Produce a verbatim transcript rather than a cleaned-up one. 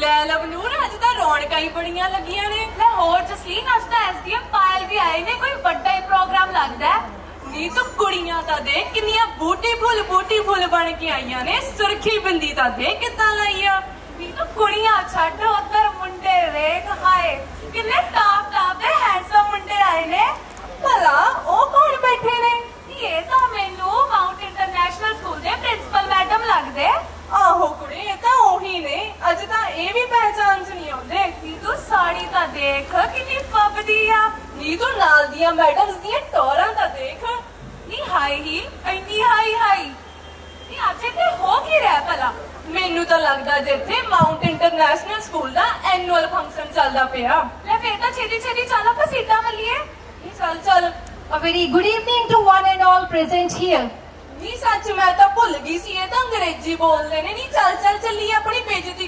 ਲੈ ਲਵਨੂਰ ਅੱਜ ਤਾਂ ਰੌਣਕਾਂ ਹੀ ਬੜੀਆਂ ਲੱਗੀਆਂ ਨੇ। ਲੈ ਹੋਰ ਜਸਲੀਨ ਅੱਜ ਤਾਂ ਐਸਡੀਐਮ ਪਾਇਲ ਵੀ ਆਏ ਨੇ, ਕੋਈ ਵੱਡਾ ਹੀ ਪ੍ਰੋਗਰਾਮ ਲੱਗਦਾ ਹੈ। ਨੀ ਤੂੰ ਕੁੜੀਆਂ ਤਾਂ ਦੇਖ ਕਿੰਨੀਆਂ ਬੂਟੀ ਫੁੱਲ ਬੂਟੀ ਫੁੱਲ ਬਣ ਕੇ ਆਈਆਂ ਨੇ, ਸੁਰਖੀ ਬਿੰਦੀ ਤਾਂ ਦੇਖ ਕਿੱਦਾਂ ਲਾਈਆਂ। ਨੀ ਤੂੰ ਕੁੜੀਆਂ ਛੱਡ ਉੱਧਰ ਮੁੰਡੇ ਵੇਖ, ਹਾਏ ਕਿੰਨੇ ਟਾਪ ਟਾਪ ਦੇ ਹੈਂਡਸਮ ਮੁੰਡੇ ਆਏ ਨੇ। ਭਲਾ ਉਹ ਕੌਣ ਬੈਠੇ ਨੇ? ਇਹ ਤਾਂ ਮੈਨੂੰ ਮਾਊਂਟ ਇੰਟਰਨੈਸ਼ਨਲ ਸਕੂਲ ਦੇ ਪ੍ਰਿੰਸੀਪਲ ਮੈਡਮ ਲੱਗਦੇ। ਆਹੋ ਕੁੜੇ ਇਹ ਤਾਂ ਉਹੀ ਨੇ, ਅੱਜ ਤਾਂ ਇਹ ਵੀ ਪਹਿਚਾਨ ਚ ਨਹੀਂ ਆਉਂਦੇ। ਨੀ ਤੂੰ ਸਾੜੀ ਤਾਂ ਦੇਖ ਕਿੰਨੀ ਫੱਬਦੀ ਆ। ਨੀ ਤੂੰ ਨਾਲ ਦੀਆਂ ਮੈਡਮਸ ਦੀਆਂ ਟੋਰਾਂ ਤਾਂ ਦੇਖ। ਨੀ ਹਾਈ ਹੀ ਇੰਨੀ ਹਾਈ ਹਾਈ। ਨੀ ਅੱਜ ਤੇ ਹੋ ਕੀ ਰਿਹਾ ਭਲਾ? ਮੈਨੂੰ ਤਾਂ ਲੱਗਦਾ ਜਿੱਥੇ ਮਾਊਂਟ ਇੰਟਰਨੈਸ਼ਨਲ ਸਕੂਲ ਦਾ ਐਨੂਅਲ ਫੰਕਸ਼ਨ ਚੱਲਦਾ ਪਿਆ। ਲੈ ਫੇਰ ਤਾਂ ਛੇਤੀ ਛੇਤੀ ਚੱਲ ਆਪਾਂ ਸੀਟਾਂ ਵੱਲੀਏ। ਨੀ ਚੱਲ ਚੱਲ। A very good evening to one and all present here. ਨੀ ਸੱਚ ਮੈਂ ਤਾਂ ਭੁੱਲ ਗਈ ਸੀ ਇਹ ਤਾਂ ਅੰਗਰੇਜ਼ੀ ਬੋਲਦੇ ਨੇ। ਨੀ ਚੱਲ ਚੱਲ ਚੱਲੀਏ, ਆਪਣੀ ਬੇਇੱਜ਼ਤੀ